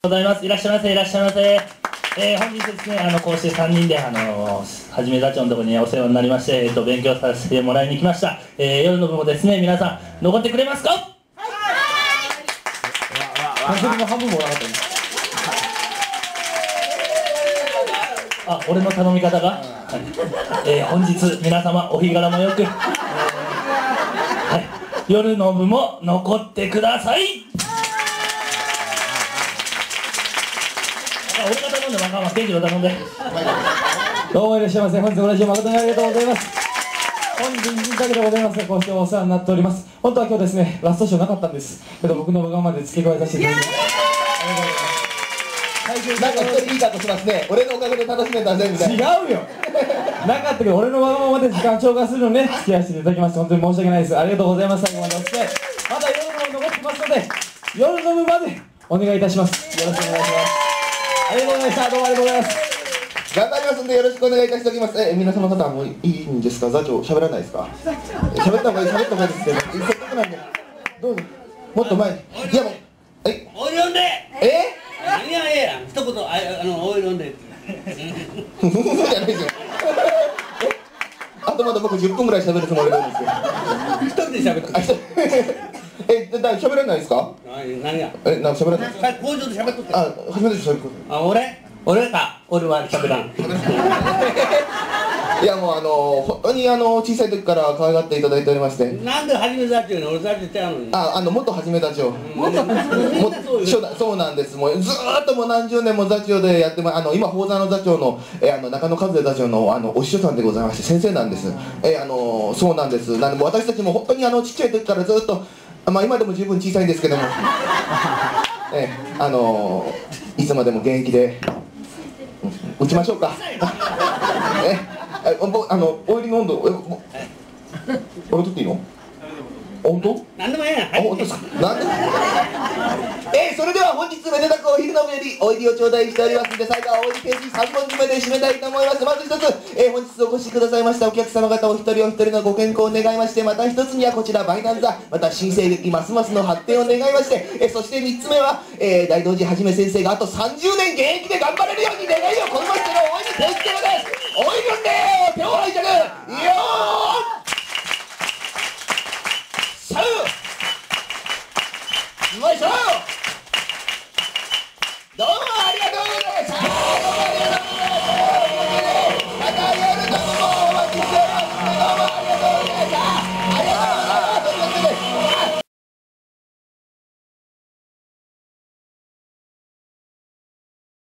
ございます。いらっしゃいませ、いらっしゃいませ。本日ですね、こうして3人で、はじめ座長のところにお世話になりまして、勉強させてもらいに来ました。夜の部もですね、皆さん、残ってくれますか？はい。も半分もなかったね。あ、俺の頼み方が、本日、皆様、お日柄もよく、はい、夜の部も残ってください。俺が頼んで、若元気を頼んで。 どうもいらっしゃいませ。本日ご来場誠にありがとうございます。本人だけでございます。こうしてお世話になっております。本当は今日ですね、ラストショーなかったんですけど、僕のわがままで付け加えさせていただきます。 なんか一人いい格好しますね。俺のおかげで楽しめたぜみたいな。 違うよ。なかったけど、俺のわがままで時間超過するのね、付き合わせていただきまして、本当に申し訳ないです。ありがとうございます。最後までお付き合い。まだ夜の部残ってますので、夜の部までお願いいたします。よろしくお願いします。ありがとうございました。どうもありがとうございます。 頑張りますんでよろしくお願いいたしておきます。皆様方もいいんですか？座長喋らないですか？喋った方がいい、喋った方がいいですけど、せっかくなんでどうぞもっと前に。いやもうおい飲んで。何がええやん。一言おい飲んで。 ふふふじゃないですよ。あとまだ僕10分ぐらい喋るつもりなんですよ。 一人で喋ってる。 喋らないですか？ 何が？ なんか喋らない。 工場で喋っとって。 あ、初めて喋る。 俺は喋らん。 いやもう本当に小さい時から可愛がっていただいておりまして。 なんで初め座長に俺座長ちゃうのに。 元はじめ座長。そうなんです。もうずーっともう何十年も座長でやって今宝山の座長の中野和也座長のお師匠さんでございまして先生なんです。そうなんです。なんでも私たちも本当にちっちゃい時からずっと今でも十分小さいんですけどもいつまでも現役で打ちましょうか。お湯の温度俺取っていいの？本当？ 何でもええやん。 本当ですか？なんで？それでは本日めでたくお昼の部よりお入りを頂戴しておりますので、最後はお入りページ3本締めで締めたいと思います。まず一つ、本日お越しくださいましたお客様方お一人お一人のご健康を願いまして、また一つにはこちらバイナンザ、また新生劇ますますの発展を願いまして、そして3つ目は、大道寺はじめ先生があと30年現役で頑張れるように願いを込めましての応援に手をつけます。応援軍で手を拝借よーよいしょ。どうもありがとう